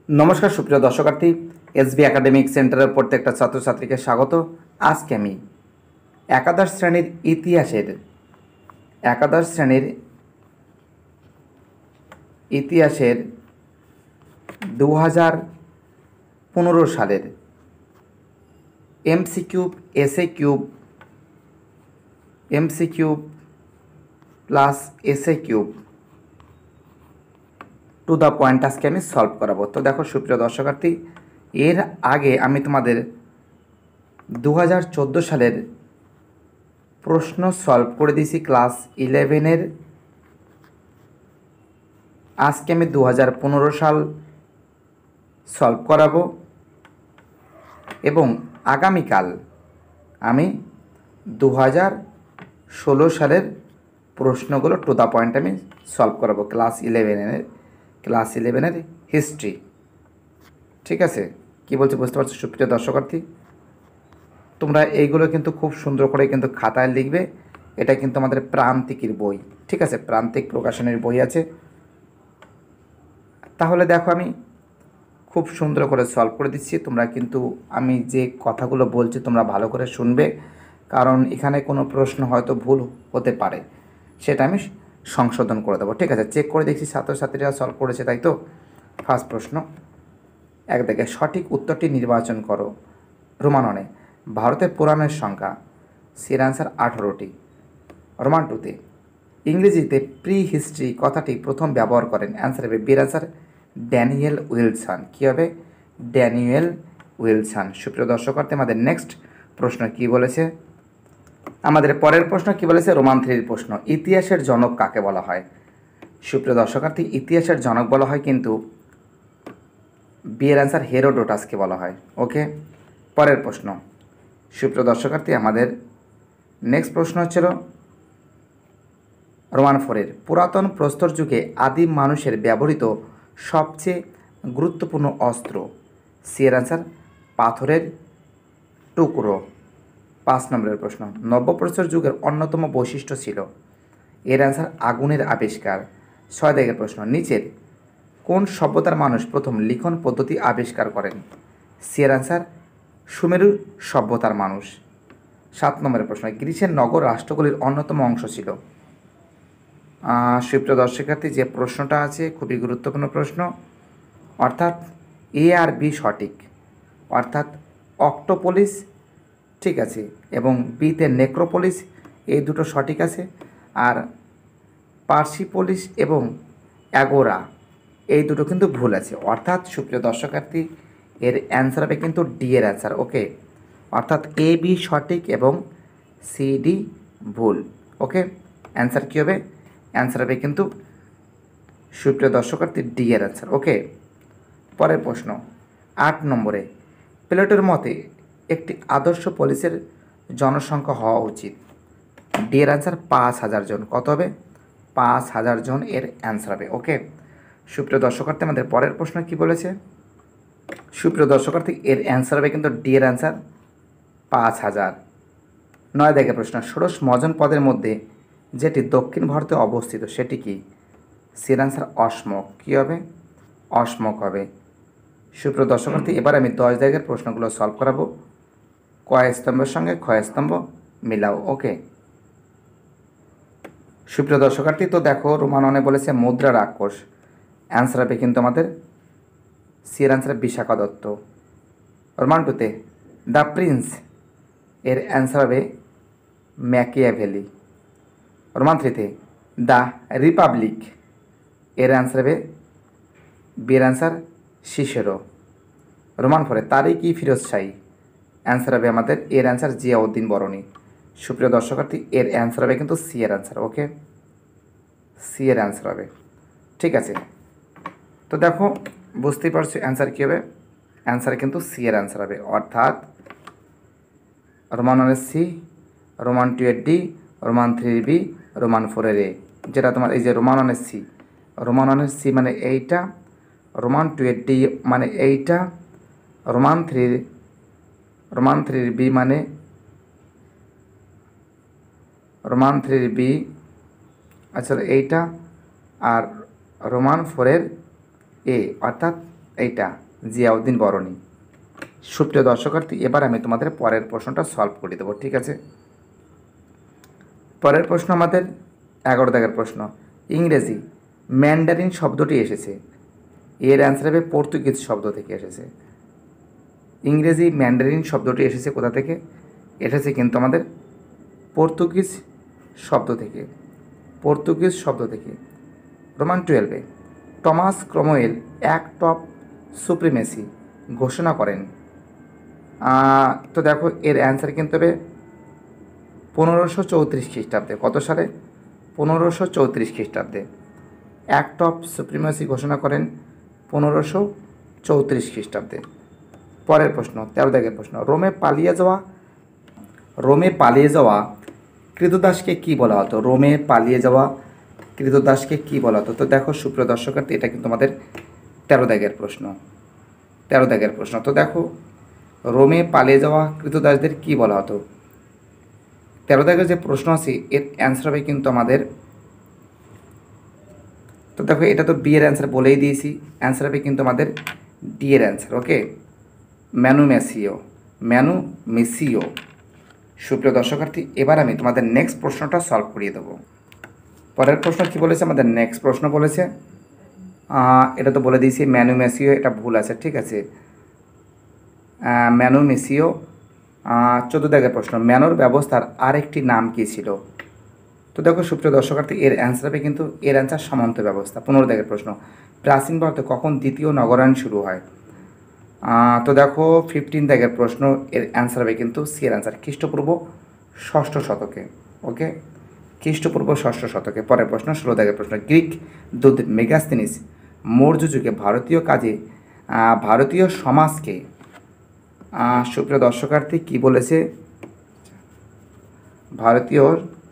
নমস্কার সুপ্রিয় দর্শকার্থী, SB academic সেন্টারের প্রত্যেকটা ছাত্রছাত্রীকে স্বাগত। আজকে আমি একাদশ শ্রেণীর ইতিহাসের 2015 সালের MCQ plus SA cube to the point আজকে আমি সলভ করাবো। তো দেখো সুপ্রিয় দর্শকার্থী, এর আগে আমি তোমাদের 2014 সালের প্রশ্ন সলভ করে দিয়েছি ক্লাস 11-এর। আজকে আমি 2015 সাল সলভ করাবো এবং আগামীকাল আমি 2016 সালের প্রশ্নগুলো টু দ্য পয়েন্ট আমি সলভ করাবো ক্লাস ইলেভেনের হিস্ট্রি। ঠিক আছে, কি বলছি বুঝতে পারছো সুপ্রিয় দর্শকার্থী? তোমরা এইগুলো কিন্তু খুব সুন্দর করে কিন্তু খাতায় লিখবে। এটা কিন্তু আমাদের প্রান্তিকের বই, ঠিক আছে, প্রান্তিক প্রকাশনের বই আছে। তাহলে দেখো আমি খুব সুন্দর করে সলভ করে দিচ্ছি। তোমরা কিন্তু আমি যে কথাগুলো বলছি তোমরা ভালো করে শুনবে, কারণ এখানে কোনো প্রশ্ন হয়তো ভুল হতে পারে, সেটা আমি সংশোধন করে দেবো। ঠিক আছে, চেক করে দেখছি ছাত্রছাত্রীরা সলভ করেছে, তাই তো? ফার্স্ট প্রশ্ন, এক দেখে সঠিক উত্তরটি নির্বাচন করো। রোমান 1, ভারতের পুরাণের সংখ্যা। সির অ্যান্সার 18টি। রোমান 2তে ইংরেজিতে প্রি হিস্ট্রি কথাটি প্রথম ব্যবহার করেন। অ্যান্সার হবে বির অ্যান্সার ড্যানিয়েল উইলসন। কী হবে? Daniel Wilson. সুপ্রিয় দর্শকার্থী, আমাদের নেক্সট প্রশ্ন কি বলেছে? আমাদের পরের প্রশ্ন কি বলেছে? রোমান 3 প্রশ্ন, ইতিহাসের জনক কাকে বলা হয়? সুপ্রিয় দর্শকার্থী, ইতিহাসের জনক বলা হয় কিন্তু বিয়ের অ্যান্সার হেরোডোটাসকে বলা হয়। ওকে, পরের প্রশ্ন সুপ্রিয় দর্শকার্থী, আমাদের নেক্সট প্রশ্ন হচ্ছিল রোমান 4-এর পুরাতন প্রস্তর যুগে আদিম মানুষের ব্যবহৃত সবচেয়ে গুরুত্বপূর্ণ অস্ত্র। সি এর অ্যান্সার পাথরের টুকরো। 5 নম্বরের প্রশ্ন, নব্যপ্রস্তর যুগের অন্যতম বৈশিষ্ট্য ছিল। এর অ্যান্সার আগুনের আবিষ্কার। 6 দাগের প্রশ্ন, নিচের কোন সভ্যতার মানুষ প্রথম লিখন পদ্ধতি আবিষ্কার করেন? সি এর অ্যান্সার সুমেরু সভ্যতার মানুষ। 7 নম্বরের প্রশ্ন, গ্রিসের নগর রাষ্ট্রগুলির অন্যতম অংশ ছিল। সুপ্রিয় দর্শকার্থী, যে প্রশ্নটা আছে খুবই গুরুত্বপূর্ণ প্রশ্ন, অর্থাৎ এ আর বি সঠিক, অর্থাৎ অক্টোপলিস, ঠিক আছে, এবং বিতে নেক্রোপলিস, এই দুটো সঠিক আছে। আর পার্সিপোলিস এবং অ্যাগোরা এই দুটো কিন্তু ভুল আছে। অর্থাৎ সুপ্রিয় দর্শকার্থী, এর অ্যান্সার হবে কিন্তু ডি এর অ্যান্সার। ওকে, অর্থাৎ এ বি সঠিক এবং সি ডি ভুল। ওকে, অ্যান্সার কী হবে? অ্যান্সার হবে কিন্তু সুপ্রিয় দর্শকার্থী ডি এর অ্যান্সার। ওকে, পরের প্রশ্ন 8 নম্বরে, প্লেটোর মতে একটি আদর্শ পুলিশের জনসংখ্যা হওয়া উচিত। ডি এর অ্যান্সার 5,000 জন। কত হবে? 5,000 জন এর অ্যান্সার হবে। ওকে, সুপ্রিয় দর্শকার্থী, আমাদের পরের প্রশ্ন কি বলেছে? সুপ্রিয় দর্শকার্থী, এর অ্যান্সার হবে কিন্তু ডি এর অ্যান্সার 5,000। 9 দাগের প্রশ্ন, ষোড়শ মজন পদের মধ্যে যেটি দক্ষিণ ভারতে অবস্থিত সেটি কি? সির অ্যান্সার অসমক। কী হবে? অসমক হবে। সুপ্রিয় দর্শকার্থী, এবার আমি 10 দাগের প্রশ্নগুলো সলভ করাবো। কয় স্তম্ভের সঙ্গে ক্ষয় স্তম্ভ মিলাও। ওকে, সুপ্রিয় দর্শকার্থী, তো দেখো রোমান 1 বলেছে মুদ্রা রাক্ষস। অ্যান্সার হবে কিন্তু আমাদের সি এর অ্যান্সার বিশাখা দত্ত। রোমান 2-তে দ্য প্রিন্স, এর অ্যান্সার হবে ম্যাকিয়াভেলি। রোমান 3-তে দ্য রিপাবলিক, এর অ্যান্সার হবে বি এর অ্যান্সার সিসেরো। রোমান 4-এ তারিক-ই ফিরোজ শাহী, অ্যান্সার হবে আমাদের এর অ্যান্সার জিয়াউদ্দিন বরণী। সুপ্রিয় দর্শকার্থী, এর অ্যান্সার হবে কিন্তু সি এর অ্যান্সার। ওকে, সি এর অ্যান্সার হবে। ঠিক আছে, তো দেখো বুঝতেই পারছো অ্যান্সার কী হবে? অ্যান্সার কিন্তু সি এর অ্যান্সার হবে, অর্থাৎ রোমান 1-এর সি, রোমান 2-এর ডি, রোমান 3-এর বি, রোমান 4-এর এ। যেটা তোমার এই যে রোমান 1-এর সি, রোমান 1-এর সি মানে এইটা, রোমান 2-এর ডি মানে এইটা, রোমান 3-এর বি মানে রোমান 3-এর বি আচ্ছা এইটা, আর রোমান 4-এর এ, অর্থাৎ এইটা জিয়াউদ্দিন বরণী। সুপ্রিয় দর্শকার্থী, এবার আমি তোমাদের পরের প্রশ্নটা সলভ করে দেবো, ঠিক আছে? পরের প্রশ্ন আমাদের 11 দাগের প্রশ্ন। ইংরেজি ম্যান্ডারিন শব্দটি এসেছে, এর অ্যান্সার হবে পর্তুগিজ শব্দ থেকে এসেছে। ইংরেজি ম্যান্ডারিন শব্দটি এসেছে কোথা থেকে? এসেছে কিন্তু আমাদের পর্তুগিজ শব্দ থেকে, পর্তুগিজ শব্দ থেকে। রোমান 12-এ Thomas Cromwell Act of Supremacy ঘোষণা করেন। তো দেখো এর অ্যান্সার কিন্তু হবে 1534 খ্রিস্টাব্দে। কত সালে? 1534 খ্রিস্টাব্দে অ্যাক্ট অফ সুপ্রিমেসি ঘোষণা করেন 1534 খ্রিস্টাব্দে। পরের প্রশ্ন 13 দাগের প্রশ্ন। রোমে পালিয়ে যাওয়া কৃতদাসকে কী বলা হতো? রোমে পালিয়ে যাওয়া কৃতদাসকে কী বলা হতো? তো দেখো সুপ্রিয় দর্শকার্থী, এটা কিন্তু আমাদের 13 দাগের প্রশ্ন, 13 দাগের প্রশ্ন। তো দেখো রোমে পালিয়ে যাওয়া কৃতদাসদের কী বলা হতো? 13 দাগের যে প্রশ্ন আছে এর অ্যান্সার হবে কিন্তু আমাদের, তো দেখো এটা তো বি এর অ্যান্সার বলেই দিয়েছি, অ্যান্সার হবে কিন্তু আমাদের ডি এর অ্যান্সার। ওকে, ম্যানুমেসিও। সুপ্রিয় দর্শকার্থী, এবার আমি তোমাদের নেক্সট প্রশ্নটা সলভ করিয়ে দেবো। পরের প্রশ্ন কী বলেছে? আমাদের নেক্সট প্রশ্ন বলেছে, এটা তো বলে দিয়েছি ম্যানুমেসিও, এটা ভুল আছে, ঠিক আছে? ম্যানুমেসিও। 14 দাগের প্রশ্ন। ম্যানোর ব্যবস্থার আরেকটি নাম কী ছিল? তো দেখো সুপ্রিয় দর্শকার্থী, এর অ্যান্সার হবে কিন্তু এর অ্যান্সার সামন্ত ব্যবস্থা। 15 দাগের প্রশ্ন। প্রাচীন ভারতে কখন দ্বিতীয় নগরায়ণ শুরু হয়? তো দেখো 15 দাগের প্রশ্ন, এর অ্যান্সার হবে কিন্তু সি এর অ্যান্সার খ্রিস্টপূর্ব 6ষ্ঠ শতকে। ওকে, খ্রিস্টপূর্ব 6ষ্ঠ শতকে। পরের প্রশ্ন 16 দাগের প্রশ্ন। গ্রিক দূত মেগাস্তিনিস মৌর্য যুগে ভারতীয় সমাজকে, সুপ্রিয় দর্শকার্থী কী বলেছে? ভারতীয়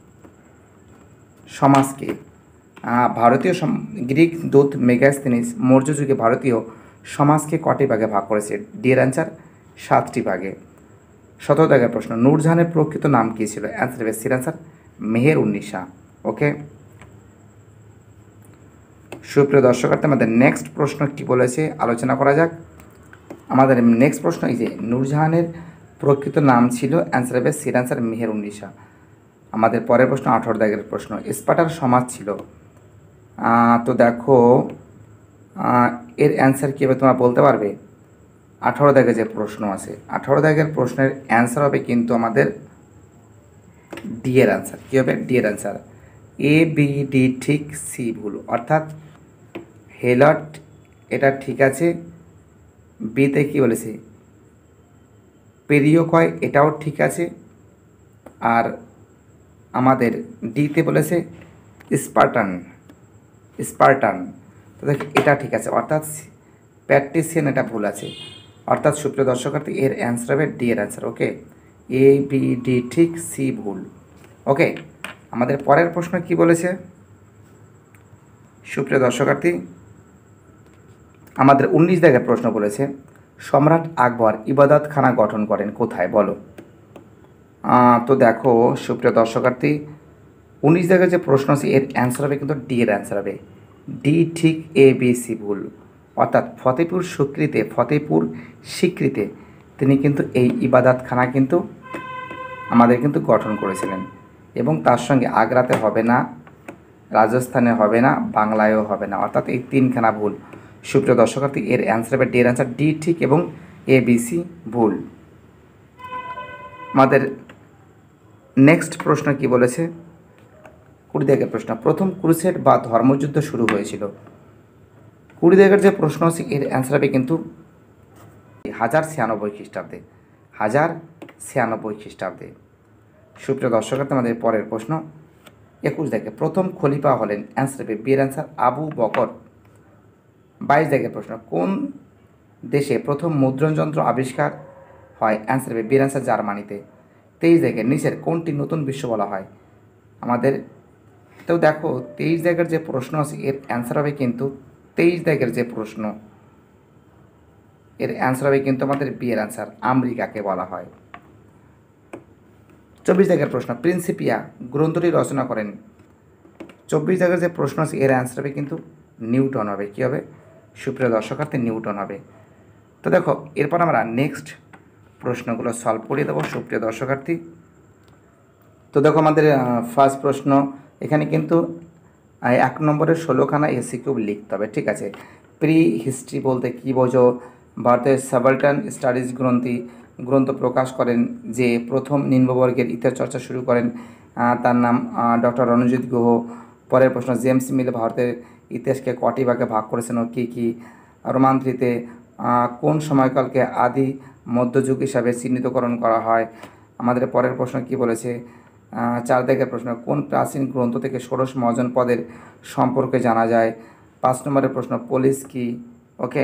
সমাজকে, গ্রিক দূত মেগাস্তিনিস মৌর্য যুগে ভারতীয় সমাজকে কটি ভাগে ভাগ করেছে? ডি এর অ্যান্সার 7টি ভাগে। 17 দাগের প্রশ্ন। নূরজাহানের প্রকৃত নাম কী ছিল? অ্যান্সার হবে সির অ্যান্সার মেহের উন্নিশা। ওকে, সুপ্রিয় দর্শকার্থী, আমাদের নেক্সট প্রশ্ন কী বলেছে আলোচনা করা যাক। আমাদের নেক্সট প্রশ্ন এই যে নূরজাহানের প্রকৃত নাম ছিল, অ্যান্সার হবে সির অ্যান্সার মেহের উন্নিশা। আমাদের পরের প্রশ্ন 18 দাগের প্রশ্ন। স্পার্টার সমাজ ছিল, তো দেখো এর অ্যান্সার কী হবে তোমরা বলতে পারবে? 18 দাগে যে প্রশ্ন আছে, 18 দাগের প্রশ্নের অ্যান্সার হবে কিন্তু আমাদের ডি এর অ্যান্সার। কী হবে? ডি এর অ্যান্সার। এ বি ডি ঠিক, সি ভুল। অর্থাৎ হেলট এটা ঠিক আছে, বিতে কী বলেছে? পেরিয়কয়, এটাও ঠিক আছে, আর আমাদের ডিতে বলেছে স্পার্টান, তো দেখ এটা ঠিক আছে, অর্থাৎ প্যাট্রিসিয়ান এটা ভুল আছে। অর্থাৎ সুপ্রিয় দর্শকার্থী এর অ্যান্সার হবে ডি এর answer. Okay, A B D ঠিক, সি ভুল। ওকে, আমাদের পরের প্রশ্ন কি বলেছে সুপ্রিয় দর্শকার্থী? আমাদের 19 দাগের প্রশ্ন বলেছে, সম্রাট আকবর ইবাদতখানা গঠন করেন কোথায়? বলো। তো দেখো সুপ্রিয় দর্শকার্থী 19 দাগের যে প্রশ্ন আছে এর অ্যান্সার হবে কিন্তু ডি এর অ্যান্সার হবে। ডি ঠিক, এ বি সি ভুল। অর্থাৎ ফতেপুর সিক্রিতে তিনি কিন্তু এই ইবাদতখানা কিন্তু আমাদের কিন্তু গঠন করেছিলেন, এবং তার সঙ্গে আগ্রাতে হবে না, রাজস্থানে হবে না, বাংলায়ও হবে না, অর্থাৎ এই 3খানা ভুল। সুপ্রিয় দর্শকার্থী এর অ্যান্সার হবে ডি এর অ্যান্সার, ডি ঠিক এবং এ বি সি ভুল। আমাদের নেক্সট প্রশ্ন কি বলেছে? 20 দাগের প্রশ্ন। প্রথম ক্রুসেড বা ধর্মযুদ্ধ শুরু হয়েছিল। 20 দাগের যে প্রশ্ন আছে এর অ্যান্সার হবে কিন্তু 1096 খ্রিস্টাব্দে, 1096 খ্রিস্টাব্দে। সুপ্রিয় দর্শকার্থী আমাদের পরের প্রশ্ন 21 দাগে প্রথম খলিফা হলেন, অ্যান্সার হবে বি এর অ্যান্সার আবু বকর। 22 দাগের প্রশ্ন, কোন দেশে প্রথম মুদ্রণযন্ত্র আবিষ্কার হয়? অ্যান্সার হবে বি এর অ্যান্সার জার্মানিতে। 23 দাগের নিচের কোনটি নতুন বিশ্ব বলা হয়? আমাদের তো দেখো 23 দাগের যে প্রশ্ন আছে এর অ্যান্সার হবে কিন্তু 23 দাগের যে প্রশ্ন এর অ্যান্সার হবে কিন্তু আমাদের বি এর অ্যান্সার আমেরিকাকে বলা হয়। 24 দাগের প্রশ্ন, প্রিন্সিপিয়া গ্রন্থটি রচনা করেন। 24 দাগের যে প্রশ্ন আছে এর অ্যান্সার হবে কিন্তু নিউটন হবে। কী হবে? সুপ্রিয় দর্শকার্থী নিউটন হবে। তো দেখো এরপর আমরা নেক্সট প্রশ্নগুলো সলভ করে দেবো সুপ্রিয় দর্শকার্থী। তো দেখো আমাদের ফার্স্ট প্রশ্ন এখানে কিন্তু 1 নম্বরের 16খানা এসিকিউ লিখতে হবে, ঠিক আছে। প্রি হিস্ট্রি বলতে কী বোঝো? ভারতের সাবাল্টান স্টাডিজ গ্রন্থ প্রকাশ করেন যে প্রথম নিম্নবর্গের ইতিহাস চর্চা শুরু করেন, তার নাম ডক্টর রণজিৎ গুহ। পরের প্রশ্ন, জেমস মিল ভারতের ইতিহাসকে কটি ভাগে ভাগ করেছেন ও কী কী? রোমান থ্রিতে কোন সময়কালকে আদি মধ্যযুগ হিসাবে চিহ্নিতকরণ করা হয়? আমাদের পরের প্রশ্ন কি বলেছে? 4 দাগের প্রশ্ন, কোন প্রাচীন গ্রন্থ থেকে ষোড়শ মহাজন পদের সম্পর্কে জানা যায়? 5 নম্বরের প্রশ্ন, পুলিশ কি? ওকে,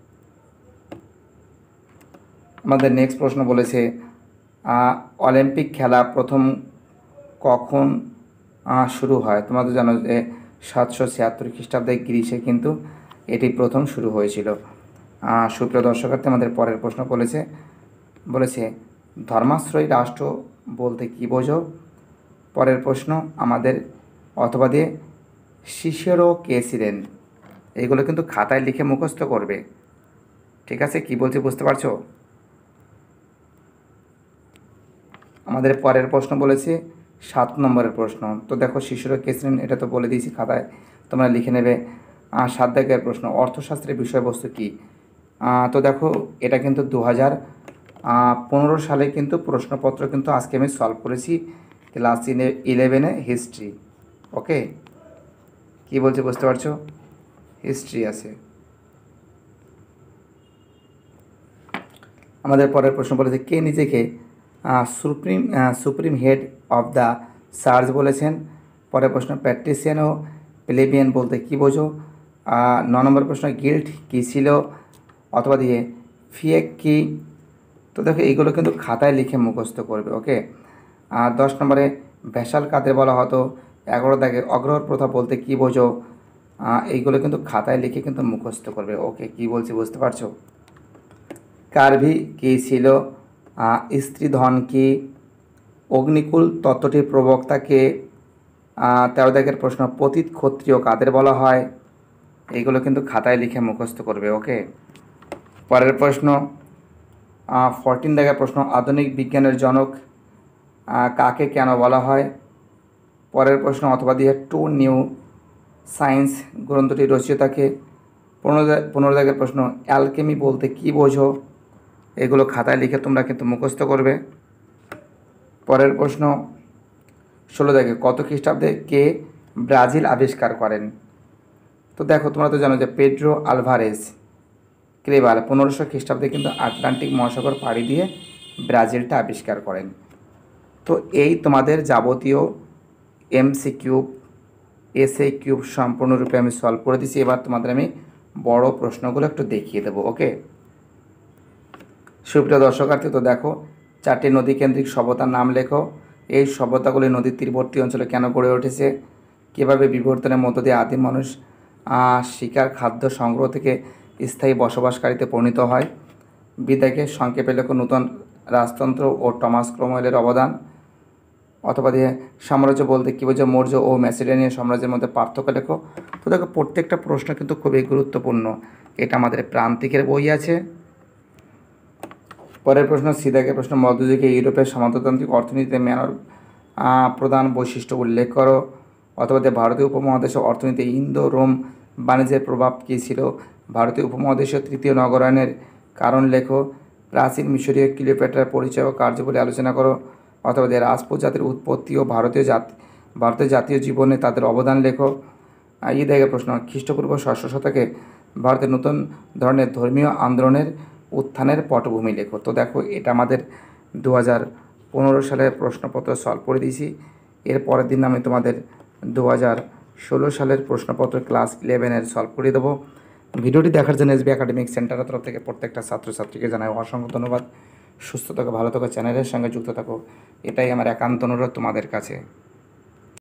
আমাদের নেক্সট প্রশ্ন বলেছে অলিম্পিক খেলা প্রথম কখন শুরু হয়? তোমরা তো জানো যে 776 খ্রিস্টাব্দে গ্রীসে কিন্তু এটি প্রথম শুরু হয়েছিল। সুপ্রিয় দর্শকার্থী আমাদের পরের প্রশ্ন বলেছে ধর্মাশ্রয়ী রাষ্ট্র বলতে কী বোঝো? পরের প্রশ্ন আমাদের অথবা দিয়ে সিসেরো কে ছিলেন? এইগুলো কিন্তু খাতায় লিখে মুখস্থ করবে, ঠিক আছে? কি বলছি বুঝতে পারছো? আমাদের পরের প্রশ্ন বলেছে 7 নম্বরের প্রশ্ন। তো দেখো সিসেরো কে ছিলেন এটা তো বলে দিয়েছি, খাতায় তোমরা লিখে নেবে। 7 দাগের প্রশ্ন, অর্থশাস্ত্রের বিষয়বস্তু কী? তো দেখো এটা কিন্তু 2015 সালে কিন্তু প্রশ্নপত্র কিন্তু আজকে আমি সলভ করেছি ক্লাস 11-এ হিস্ট্রি। ওকে, কি বলছে বুঝতে পারছো? হিস্ট্রি আছে। আমাদের পরের প্রশ্ন বলেছে কে নিজেকে supreme head of the church বলেছেন? পরের প্রশ্ন, প্যাট্রিসিয়ান ও প্লেবিয়ান বলতে কী বোঝো? 9 নম্বর প্রশ্ন, গিল্ড কী ছিল? অথবা দিয়ে ফিয়েক কি? তো দেখো এইগুলো কিন্তু খাতায় লিখে মুখস্থ করবে। ওকে, 10 নম্বরে ভ্যাসাল কাদের বলা হতো? 11 দাগে অগ্রহর প্রথা বলতে কী বোঝো? এইগুলো কিন্তু খাতায় লিখে কিন্তু মুখস্থ করবে। ওকে, কি বলছি বুঝতে পারছো? কার্ভি কী ছিল? স্ত্রীধন কি? অগ্নিকুল তত্ত্বটির প্রবক্তা কে? 13 দাগের প্রশ্ন, পতিত ক্ষত্রিয় কাদের বলা হয়? এইগুলো কিন্তু খাতায় লিখে মুখস্থ করবে। ওকে, পরের প্রশ্ন 14 দাগের প্রশ্ন, আধুনিক বিজ্ঞানের জনক কাকে কেন বলা হয়? পরের প্রশ্ন অথবা দিয়ে টু নিউ সায়েন্স গ্রন্থটি রচয়িতাকে? 15 দাগের প্রশ্ন, অ্যালকেমি বলতে কী বোঝো? এগুলো খাতায় লিখে তোমরা কিন্তু মুখস্থ করবে। পরের প্রশ্ন 16 দাগে কত খ্রিস্টাব্দে কে ব্রাজিল আবিষ্কার করেন? তো দেখো তোমরা তো জানো যে পেড্রো আলভারেজ ক্রেবাল 1500 খ্রিস্টাব্দে কিন্তু আটলান্টিক মহাসাগর পাড়ি দিয়ে ব্রাজিলটা আবিষ্কার করেন। তো এই তোমাদের যাবতীয় MCQ এসএ কিউব সম্পূর্ণরূপে আমি সলভ করে দিয়েছি। এবার তোমাদের আমি বড় প্রশ্নগুলো একটু দেখিয়ে দেবো। ওকে, সুপ্রিয় দর্শকার্থী, তো দেখো 4টি নদী কেন্দ্রিক সভ্যতার নাম লেখো। এই সভ্যতাগুলি নদীর তীরবর্তী অঞ্চলে কেন গড়ে উঠেছে? কীভাবে বিবর্তনের মধ্য দিয়ে আদিম মানুষ শিকার খাদ্য সংগ্রহ থেকে স্থায়ী বসবাসকারীতে পরিণত হয়? বিদায়কে সংক্ষেপে লেখো নূতন রাজতন্ত্র ও টমাস ক্রোমওয়েলের অবদান। অথবা দিয়ে সাম্রাজ্য বলতে কী বোঝো? মৌর্য ও ম্যাসিডোনিয়ান সাম্রাজ্যের মধ্যে পার্থক্য লেখো। তো দেখো প্রত্যেকটা প্রশ্ন কিন্তু খুবই গুরুত্বপূর্ণ। এটা আমাদের প্রান্তিকের বই আছে। পরের প্রশ্ন সিদাকে প্রশ্ন, মধ্যযুগে ইউরোপের সামন্ততান্ত্রিক অর্থনীতিতে ম্যানর প্রধান বৈশিষ্ট্য উল্লেখ করো। অথবা ভারতীয় উপমহাদেশের অর্থনীতি ইন্দো রোম বাণিজ্যের প্রভাব কী ছিল? ভারতীয় উপমহাদেশের তৃতীয় নগরায়নের কারণ লেখো। প্রাচীন মিশরীয় ক্লিওপেট্রার পরিচয় ও কার্যাবলী আলোচনা করো। অথবা রাজপুত জাতির উৎপত্তি ও ভারতীয় জাতীয় জীবনে তাদের অবদান লেখো। দেখে প্রশ্ন, খ্রিস্টপূর্ব 6শ শতকে ভারতের নতুন ধরনের ধর্মীয় আন্দোলনের উত্থানের পটভূমি লেখো। তো দেখো এটা আমাদের 2015 সালের প্রশ্নপত্র সলভ করে দিয়েছি। এর পরের দিন আমি তোমাদের 2016 সালের প্রশ্নপত্র ক্লাস 11-এর সলভ করে দেবো। ভিডিওটি দেখার জন্য SB একাডেমিক সেন্টারের তরফ থেকে প্রত্যেকটা ছাত্রছাত্রীকে জানাই অসংখ্য ধন্যবাদ। সুস্থ থাকো, ভালো থাকো, চ্যানেলের সঙ্গে যুক্ত থাকো, এটাই আমার একান্ত অনুরোধ তোমাদের কাছে।